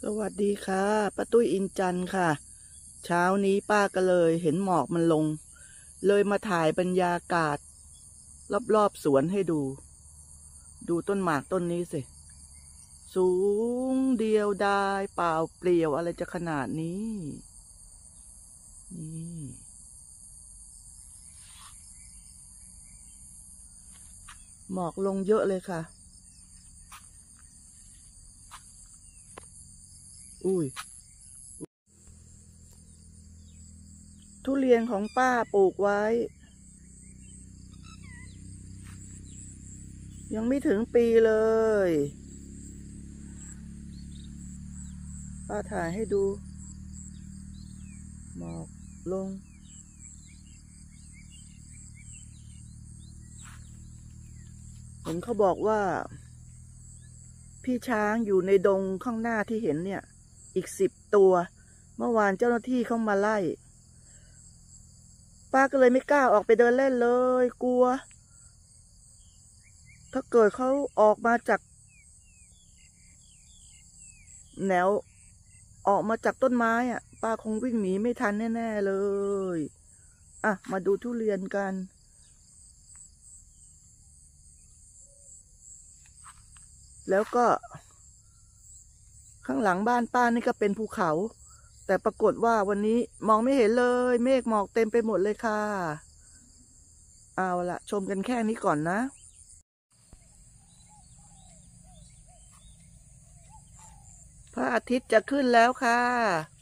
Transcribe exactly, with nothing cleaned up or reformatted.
สวัสดีค่ะป้าตุ้ยอินจันทร์ค่ะเช้านี้ป้าก็เลยเห็นหมอกมันลงเลยมาถ่ายบรรยากาศรอบๆสวนให้ดูดูต้นหมากต้นนี้สิสูงเดียวดายเปล่าเปลี่ยวอะไรจะขนาดนี้นี่หมอกลงเยอะเลยค่ะอุ้ยทุเรียนของป้าปลูกไว้ยังไม่ถึงปีเลยป้าถ่ายให้ดูหมอกลงเห็นเขาบอกว่าพี่ช้างอยู่ในดงข้างหน้าที่เห็นเนี่ยอีกสิบตัวเมื่อวานเจ้าหน้าที่เข้ามาไล่ป้าก็เลยไม่กล้าออกไปเดินเล่นเลยกลัวถ้าเกิดเขาออกมาจากแนวออกมาจากต้นไม้อ่ะป้าคงวิ่งหนีไม่ทันแน่ๆเลยอ่ะมาดูทุเรียนกันแล้วก็ข้างหลังบ้านป้านี่ก็เป็นภูเขาแต่ปรากฏว่าวันนี้มองไม่เห็นเลยเมฆหมอกเต็มไปหมดเลยค่ะเอาละชมกันแค่นี้ก่อนนะพระอาทิตย์จะขึ้นแล้วค่ะ